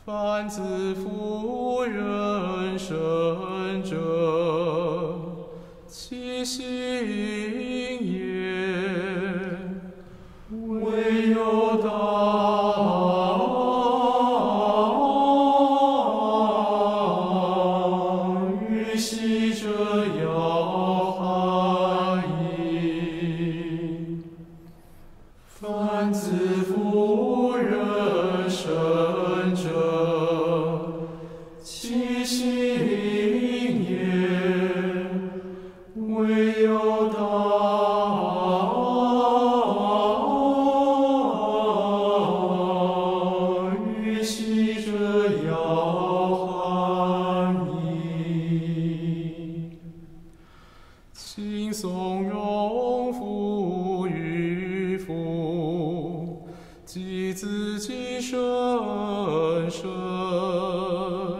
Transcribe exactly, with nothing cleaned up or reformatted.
凡自妇人生者，其心也，唯有道与昔者要含义。凡自妇人生者，其心也，唯有道与昔者要含义。亲从容父与父，及子及圣神。